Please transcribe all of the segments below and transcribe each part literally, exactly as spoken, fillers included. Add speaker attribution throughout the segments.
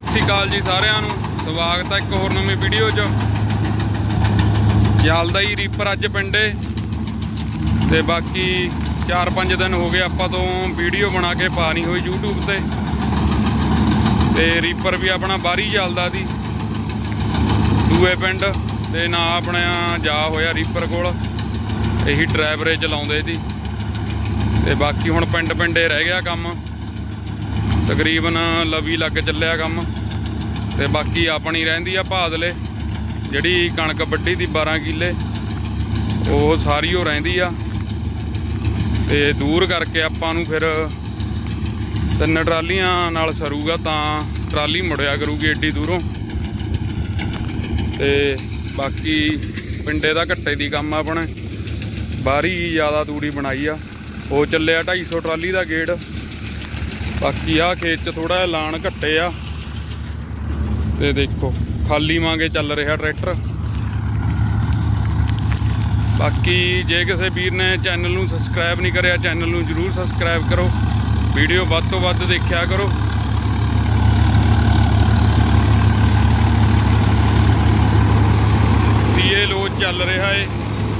Speaker 1: ਸਤਿ ਸ਼੍ਰੀ ਅਕਾਲ ਜੀ ਸਾਰਿਆਂ ਨੂੰ, ਸਵਾਗਤ ਹੈ ਇੱਕ ਹੋਰ ਨਵੀਂ ਵੀਡੀਓ 'ਚ। ਚੱਲਦਾ ਹੀ ਰੀਪਰ ਅੱਜ ਪਿੰਡੇ ਤੇ ਬਾਕੀ ਚਾਰ ਪੰਜ ਦਿਨ ਹੋ ਗਏ ਆਪਾਂ ਤੋਂ ਵੀਡੀਓ ਬਣਾ ਕੇ ਪਾ ਨਹੀਂ ਹੋਈ YouTube ਤੇ ਤੇ ਰੀਪਰ ਵੀ ਆਪਣਾ ਬਾਹਰੀ ਚੱਲਦਾ ਸੀ ਦੂਏ ਪਿੰਡ ਤੇ ਨਾ ਆਪਣਾ ਜਾ ਹੋਇਆ ਰੀਪਰ ਕੋਲ, ਇਹੀ ਡਰਾਈਵਰੇ ਚਲਾਉਂਦੇ ਸੀ ਤੇ ਬਾਕੀ ਹੁਣ ਪਿੰਡ ਪਿੰਡੇ ਰਹਿ ਗਿਆ ਕੰਮ, ਤਕਰੀਬਨ ਲਵੀ ਲੱਗ ਚੱਲਿਆ ਕੰਮ। ਤੇ ਬਾਕੀ ਆਪਣੀ ਰਹਿੰਦੀ ਆ ਭਾਦਲੇ, ਜਿਹੜੀ ਕਣਕ ਵੱਢੀ ਦੀ ਬਾਰਾਂ ਕਿੱਲੇ ਉਹ ਸਾਰੀ ਉਹ ਰਹਿੰਦੀ ਆ ਤੇ ਦੂਰ ਕਰਕੇ ਆਪਾਂ ਨੂੰ ਫਿਰ ਤਿੰਨ ਟਰਾਲੀਆਂ ਨਾਲ ਸਰੂਗਾ ਤਾਂ ਟਰਾਲੀ ਮੁੜਿਆ ਕਰੂਗੀ ਏਡੀ ਦੂਰੋਂ। ਤੇ ਬਾਕੀ ਪਿੰਡੇ ਦਾ ਘੱਟੇ ਦੀ ਕੰਮ ਆਪਣੇ, ਬਾਹਰੀ ਜ਼ਿਆਦਾ ਤੂੜੀ ਬਣਾਈ ਆ, ਉਹ ਚੱਲਿਆ ਢਾਈ ਸੌ ਟਰਾਲੀ ਦਾ ਗੇੜ। ਬਾਕੀ ਆਹ ਖੇਤ 'ਚ ਥੋੜਾ ਜਿਹਾ ਲਾਣ ਘੱਟੇ ਆ ਤੇ ਦੇਖੋ ਖਾਲੀ ਵਾਂਗੇ ਚੱਲ ਰਿਹਾ ਟਰੈਕਟਰ। ਬਾਕੀ ਜੇ ਕਿਸੇ ਵੀਰ ਨੇ ਚੈਨਲ ਨੂੰ ਸਬਸਕ੍ਰਾਈਬ ਨਹੀਂ ਕਰਿਆ, ਚੈਨਲ ਨੂੰ ਜ਼ਰੂਰ ਸਬਸਕ੍ਰਾਈਬ ਕਰੋ, ਵੀਡੀਓ ਵੱਧ ਤੋਂ ਵੱਧ ਦੇਖਿਆ ਕਰੋ। ਸੀਏ ਲੋਚ ਚੱਲ ਰਿਹਾ ਏ,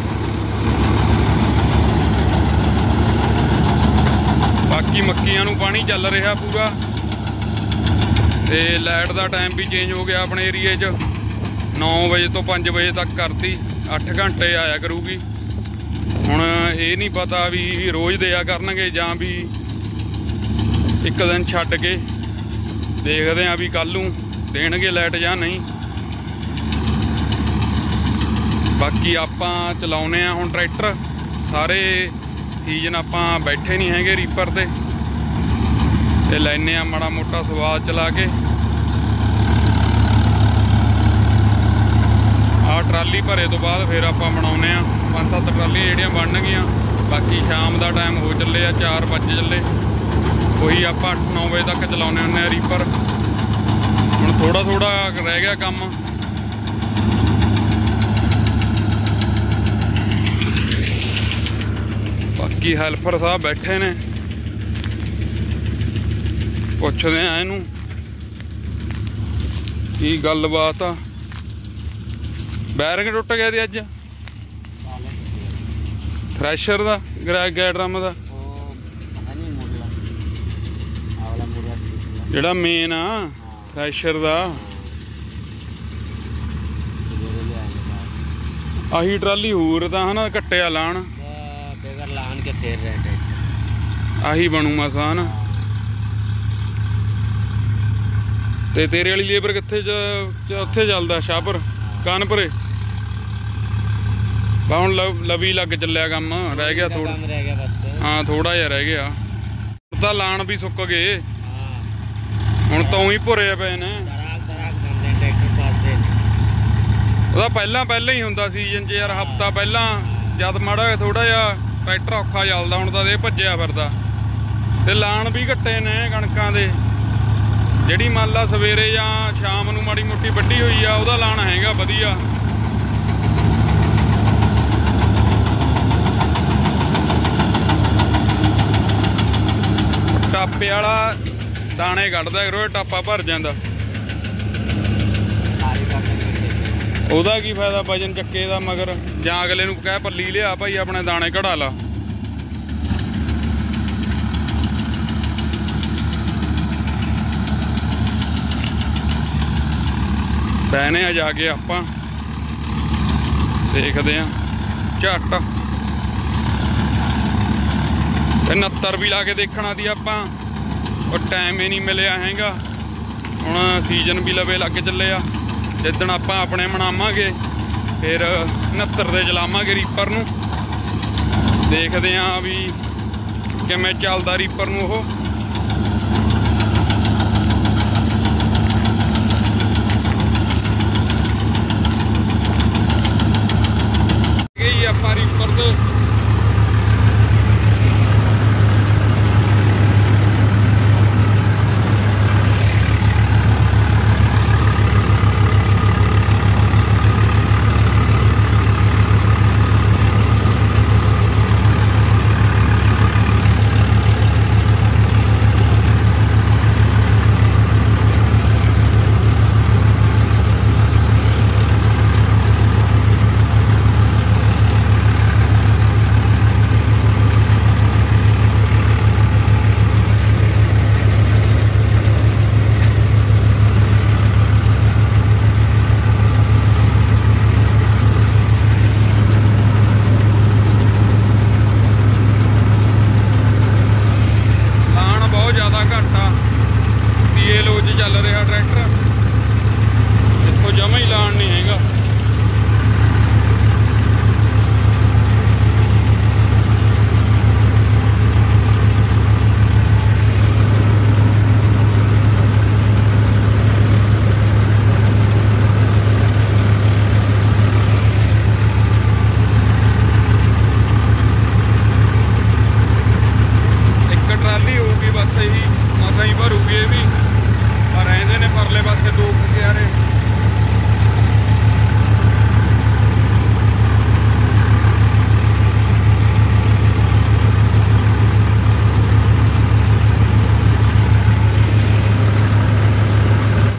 Speaker 1: ਬਾਕੀ ਮੱਕੀਆਂ ਨੂੰ ਪਾਣੀ ਚੱਲ ਰਿਹਾ ਪੂਰਾ ਤੇ ਲਾਈਟ ਦਾ ਟਾਈਮ ਵੀ ਚੇਂਜ ਹੋ ਗਿਆ ਆਪਣੇ ਏਰੀਏ 'ਚ, ਨੌ ਵਜੇ ਤੋਂ ਪੰਜ ਵਜੇ ਤੱਕ ਕਰਤੀ, ਅੱਠ ਘੰਟੇ ਆਇਆ ਕਰੂਗੀ। ਹੁਣ ਇਹ ਨਹੀਂ ਪਤਾ ਵੀ ਰੋਜ਼ ਦਿਆ ਕਰਨਗੇ ਜਾਂ ਵੀ ਇੱਕ ਦਿਨ ਛੱਡ ਕੇ, ਦੇਖਦੇ ਹਾਂ ਵੀ ਕੱਲ੍ਹ ਨੂੰ ਦੇਣਗੇ ਲਾਈਟ ਜਾਂ ਨਹੀਂ। ਬਾਕੀ ਆਪਾਂ ਚਲਾਉਂਦੇ ਹਾਂ ਹੁਣ ਟਰੈਕਟਰ, ਸਾਰੇ ਸੀਜ਼ਨ ਆਪਾਂ ਬੈਠੇ ਨਹੀਂ ਹੈਗੇ ਰੀਪਰ ਤੇ ਤੇ ਲੈਨੇ ਆ ਮਾੜਾ ਮੋਟਾ ਸਵਾਦ ਚਲਾ ਕੇ। ਆਹ ਟਰਾਲੀ ਭਰੇ ਤੋਂ ਬਾਅਦ ਫਿਰ ਆਪਾਂ ਬਣਾਉਂਦੇ ਆ ਪੰਜ ਸੱਤ ਟਰਾਲੀਆਂ ਜਿਹੜੀਆਂ ਬਣਨਗੀਆਂ। ਬਾਕੀ ਸ਼ਾਮ ਦਾ ਟਾਈਮ ਹੋ ਚੱਲੇ ਆ, ਚਾਰ ਵੱਜ ਚੱਲੇ, ਉਹੀ ਆਪਾਂ ਅੱਠ ਨੌ ਵਜੇ ਤੱਕ ਚਲਾਉਂਦੇ ਹੁੰਦੇ ਆ ਰੀਪਰ। ਹੁਣ ਥੋੜਾ ਥੋੜਾ ਰਹਿ ਗਿਆ ਕੰਮ। ਬਾਕੀ ਹੈਲਪਰ ਸਾਹਿਬ ਬੈਠੇ ਨੇ, ਪੁੱਛਦੇ ਆ ਇਹਨੂੰ ਕੀ ਗੱਲਬਾਤ ਆ। ਬੈਰਿੰਗ ਟੁੱਟ ਗਿਆ ਦੀ ਅੱਜ ਥ੍ਰੈਸ਼ਰ ਦਾ, ਗਰੈਕ ਗਿਆ ਡਰਮ ਦਾ, ਜਿਹੜਾ ਮੇਨ ਆ ਥ੍ਰੈਸ਼ਰ ਦਾ। ਆਹੀ ਟਰਾਲੀ ਹੋਰ ਤਾਂ ਹਨਾ ਕੱਟਿਆ ਲਾਣ ਲਾਣ ਕੇ ਫੇਰ ਰਹੇ, ਆਹੀ ਬਣੂ ਮਸਾਂ ਨਾ। ਤੇ ਤੇਰੇ ਵਾਲੀ ਲੇਬਰ ਕਿੱਥੇ ਉੱਥੇ ਚੱਲਦਾ ਸ਼ਾਹਪੁਰ ਕਾਨਪੁਰੇ। ਬਾ ਹੁਣ ਲਵੀ ਲੱਗ ਚੱਲਿਆ ਕੰਮ, ਰਹਿ ਗਿਆ ਥੋੜਾ, ਹਾਂ ਥੋੜਾ ਜਿਹਾ ਰਹਿ ਗਿਆ। ਹੁਣ ਤਾਂ ਲਾਣ ਵੀ ਸੁੱਕ ਗਏ, ਹੁਣ ਤਾਂ ਉਹੀ ਭੁਰੇ ਪਏ ਨੇ। ਉਹਦਾ ਪਹਿਲਾਂ ਪਹਿਲਾਂ ਹੀ ਹੁੰਦਾ ਸੀਜ਼ਨ 'ਚ ਯਾਰ, ਹਫ਼ਤਾ ਪਹਿਲਾਂ ਜਦ ਮਾੜਾ ਥੋੜਾ ਜਿਹਾ ਟਰੈਕਟਰ ਔਖਾ ਚੱਲਦਾ, ਹੁਣ ਤਾਂ ਇਹ ਭੱਜਿਆ ਫਿਰਦਾ। ਤੇ ਲਾਣ ਵੀ ਘੱਟੇ ਨੇ ਕਣਕਾਂ ਦੇ, ਜਿਹੜੀ ਮੰਨ ਲਾ ਸਵੇਰੇ ਜਾਂ ਸ਼ਾਮ ਨੂੰ ਮਾੜੀ ਮੋਟੀ ਵੱਢੀ ਹੋਈ ਆ ਉਹਦਾ ਲਾਣ ਹੈਗਾ ਵਧੀਆ। ਟਾਪੇ ਵਾਲਾ ਦਾਣੇ ਕੱਢਦਾ ਕਰੋ, ਟਾਪਾ ਭਰ ਜਾਂਦਾ, ਉਹਦਾ ਕੀ ਫਾਇਦਾ ਵਜਨ ਚੱਕੇ ਦਾ ਮਗਰ, ਜਾਂ ਅਗਲੇ ਨੂੰ ਕਹਿ ਪੱਲੀ ਲਿਆ ਭਾਈ ਆਪਣੇ ਦਾਣੇ ਕਢਾ ਲਾ। ਬਹਿਨੇ ਆ ਜਾ ਕੇ ਆਪਾਂ, ਦੇਖਦੇ ਆ ਝੱਟ। ਤੇ ਉਨੱਤਰ ਵੀ ਲਾ ਕੇ ਦੇਖਣਾ ਸੀ ਆਪਾਂ, ਉਹ ਟਾਈਮ ਹੀ ਨਹੀਂ ਮਿਲਿਆ ਹੈਗਾ। ਹੁਣ ਸੀਜ਼ਨ ਵੀ ਲਵੇ ਲੱਗ ਚੱਲੇ ਆ, ਜਿੱਦਣ ਆਪਾਂ ਆਪਣੇ ਮਨਾਵਾਂਗੇ ਫਿਰ ਉਨੱਤਰ ਦੇ ਚਲਾਵਾਂਗੇ ਰੀਪਰ ਨੂੰ। ਦੇਖਦੇ ਹਾਂ ਵੀ ਕਿਵੇਂ ਚੱਲਦਾ ਰੀਪਰ ਨੂੰ ਉਹ। ਗਈ ਆਪਾਂ ਰੀਪਰ ਤੇ,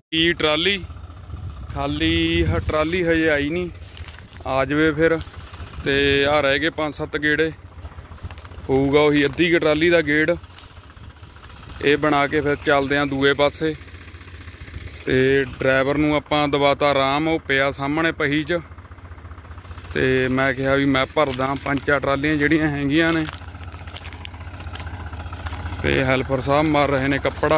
Speaker 1: की ट्राली खाली ट्राली हजे आई नहीं, आ जाए फिर तो आ रह गए पाँच सत्त गेड़े, होगा उही अद्धी की ट्राली का गेड़। ये बना के फिर चलते हैं दूए पासे। तो ड्राइवर नूं आपां दवाता आराम, वो पिया सामने पही च। तो मैं कहा भी मैं भरदा पंज चार ट्रालियां जिहड़ियां हैगियां ने। तो हैल्पर साहब मार रहे ने कपड़ा।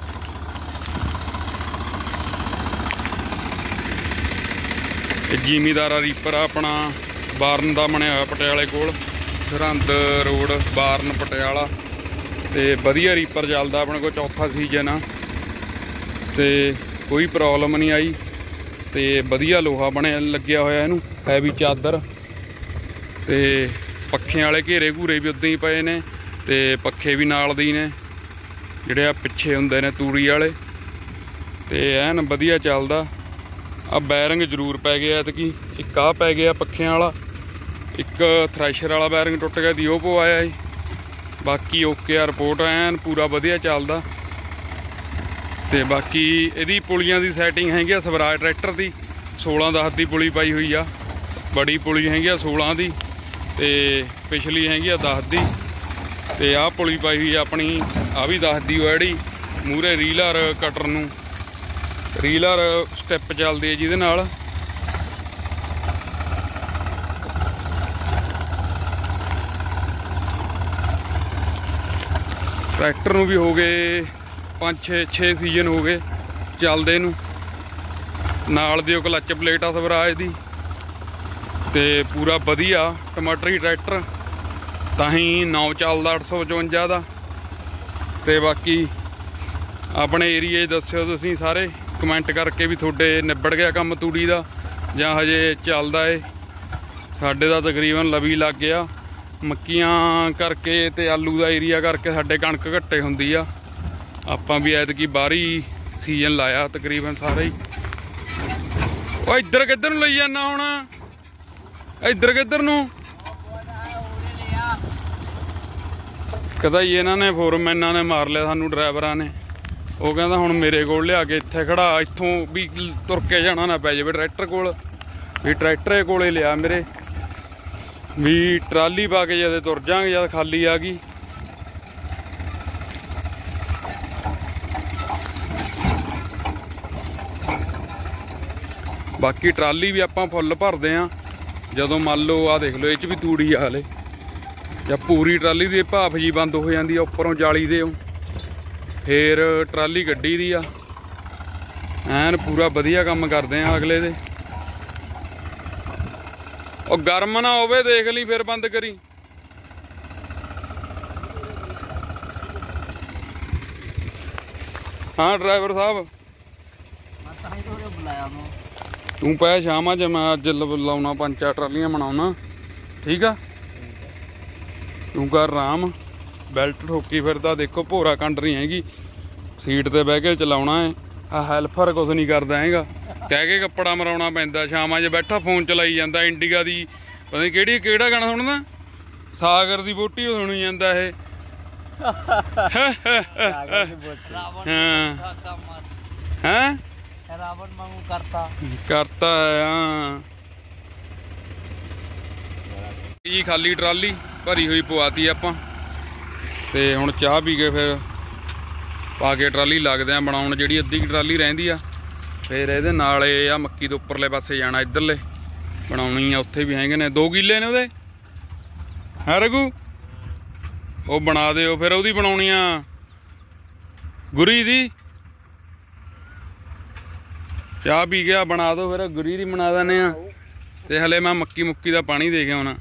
Speaker 1: जिमीदारा रीपर अपना बारन का बनया हुआ पटियाले कोल, सरहंद रोड बारन पटियाला। तो वधिया रीपर चलता अपने को, चौथा सीजन आ। तो कोई प्रॉब्लम नहीं आई। तो वधिया लोहा बने लग्या होया इनू, हैवी चादर। तो पखे वाले घेरे घूरे भी उदां ही पे ने, तो पखे भी नाल दी ने जिहड़े आ पिछे हुंदे ने तूड़ी वाले। तो एन वधिया चलदा। आ बैरिंग जरूर पै गया ऐतकी, एक आ पै गया पखियां वाला, एक थ्रैशर वाला बैरिंग टुट गया दी ओह पवाया जी। बाकी ओके आ रिपोर्ट, एन पूरा वधिया चलदा। तो बाकी इहदी पुलियां दी सैटिंग हैगी आ स्वराज ट्रैक्टर की, सोलह दस की पुली पाई हुई आ। बड़ी पुली हैगी आ सोलह की, तो पिछली हैगी आ दस की। तो आ पुली पाई हुई अपनी, आ भी दस की हैड़ी। मूहरे रीलर कटर नूं रीलर स्टैप चलती है जिहदे नाल। ट्रैक्टर नूं भी हो गए पाँच छे छे सीजन हो गए चलदे नूं। नाल दी क्लच प्लेट आ स्वराज दी। ते पूरा वधिया टमाटरी ट्रैक्टर, ताही नौ चलदा अठ सौ पचवंजा का। तो बाकी अपने एरिए दस्यो तुसीं सारे कमेंट करके भी थोड़े निबड़ गया काम तूड़ी का जां हजे चलदा है। साडे दा तकरीबन लवी लग गया। मक्कियां करके ते आलू का एरिया करके साडे कणक घट्टे हुंदी आ। आपां भी ऐतकी बाहरी सीजन लाया तकरीबन सारे ही। ओ इधर किधर नूं लई जाना हुण, इधर किधर नूं? कदा ही इन्हां ने फोरमैनां ने मार लिया सानूं, ड्राइवरां ने। वो कहता हुण मेरे कोल लिया के इत्थे खड़ा, इत्थों भी तुर के जाना ना पै जावे ट्रैक्टर कोल। भी ट्रैक्टर कोले लिया मेरे, भी ट्राली पा के जद तुर जांगे जद खाली आ गई। बाकी ट्राली भी आपां फुल भरदे आ जदों मान लो आ देख लो इह च भी तूड़ी आ हले, ਜਾਂ पूरी ट्राली की भाफ जी बंद हो जाती है उपरों जाली दे, फिर ट्राली गड्डी दी आ। एन पूरा वधिया काम करते हैं अगले दे। और गर्म ना होवे देख ली फिर बंद करी। हाँ ड्राइवर साहब तू पै शाम च, मैं अज लाउना पंज चार ट्रालियां बनाउना, ठीक आ। तू कर आराम, बैल्ट ठोकी फिरदा, देखो भोरा कंड नहीं हैगी, सीट ते बह के चलाउना है। आ हैल्पर कुछ नहीं करदा हैगा, कह के कपड़ा मराउना पैंदा। शामां च बैठा फोन चलाई जांदा, इंडिगा दी पता नहीं केड़ी केड़ा गाना सुनदा, सागर दी बोटी सुनी जांदा है। हैं रावण वांगू करता करता है। हाँ जी खाली ट्राली भरी हुई पवाती आपां ते हुण चाह पी के फिर पा के ट्राली लगदे आ बनाउण। जिहड़ी अद्धी ट्राली रहिंदी आ फिर इहदे नाल आ मक्की दे उपरले पासे जाना, इधरले बनाउणी आ। उत्थे भी हैगे ने दो किले ने उहदे, है रघु ਉਹ बना दिओ। फिर ਉਹਦੀ ਬਣਾਉਣੀ ਆ ਗੁਰੀ ਦੀ ਚਾਹ ਪੀ ਗਿਆ, बना दो फिर गुरी ਦੀ बना देने आ। ਤੇ ਹਲੇ मैं मक्की मुक्की ਦਾ पानी दे के आउणा।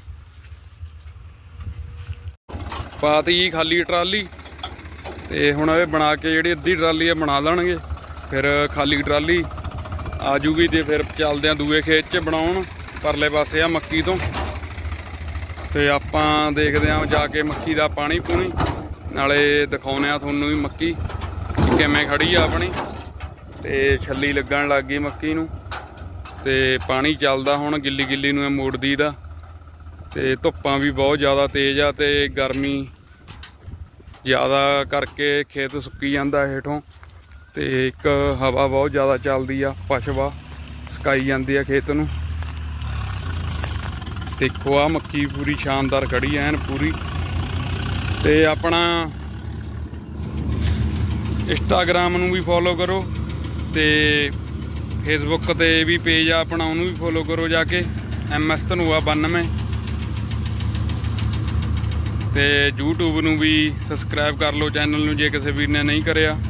Speaker 1: पाती जी खाली ट्राली ਤੇ ਹੁਣ ਇਹ बना के ਜਿਹੜੀ ਅੱਧੀ ट्राली ਆ बना देणगे, फिर खाली ट्राली आ जूगी। ਤੇ फिर ਚੱਲਦੇ ਆ ਦੂਏ खेत च बनाउण, परले पासे आ मक्की ਤੋਂ। ਤੇ ਆਪਾਂ ਦੇਖਦੇ ਆਂ ਜਾ ਕੇ ਮੱਕੀ ਦਾ ਪਾਣੀ ਪੂਣੀ, ਨਾਲੇ ਦਿਖਾਉਂਦੇ ਆ ਤੁਹਾਨੂੰ ਵੀ ਮੱਕੀ ਕਿਵੇਂ ਖੜੀ ਆ ਆਪਣੀ। ਤੇ ਛੱਲੀ ਲੱਗਣ ਲੱਗ ਗਈ ਮੱਕੀ ਨੂੰ, ਤੇ ਪਾਣੀ ਚੱਲਦਾ ਹੁਣ ਗਿੱਲੀ ਗਿੱਲੀ ਨੂੰ ਮੋੜਦੀ ਦਾ। ਤੇ ਧੁੱਪਾਂ ਵੀ ਬਹੁਤ ਜ਼ਿਆਦਾ ਤੇਜ਼ ਆ, ਤੇ ਗਰਮੀ ਜ਼ਿਆਦਾ ਕਰਕੇ ਖੇਤ ਸੁੱਕੀ ਜਾਂਦਾ ਹੇਠੋਂ। ਤੇ ਇੱਕ ਹਵਾ ਬਹੁਤ ਜ਼ਿਆਦਾ ਚੱਲਦੀ ਆ, ਪਸ਼ਵਾ ਸਕਾਈ ਜਾਂਦੀ ਆ ਖੇਤ ਨੂੰ। ਦੇਖੋ ਆ ਮੱਕੀ ਪੂਰੀ ਸ਼ਾਨਦਾਰ ਖੜੀ ਐਨ ਪੂਰੀ। ਤੇ ਆਪਣਾ ਇੰਸਟਾਗ੍ਰਾਮ ਨੂੰ ਵੀ ਫੋਲੋ ਕਰੋ ਤੇ ਫੇਸਬੁੱਕ ਤੇ ਵੀ ਪੇਜ ਆ ਆਪਣਾ, ਉਹਨੂੰ ਵੀ ਫੋਲੋ ਕਰੋ ਜਾ ਕੇ, ਐਮ ਐਸ ਧਨੂਆ ਬਾਨਵੇਂ। ਤੇ ਯੂਟਿਊਬ ਨੂੰ ਵੀ ਸਬਸਕ੍ਰਾਈਬ ਕਰ ਲਓ ਚੈਨਲ ਨੂੰ ਜੇ ਕਿਸੇ ਵੀਰ ਨੇ ਨਹੀਂ ਕਰਿਆ।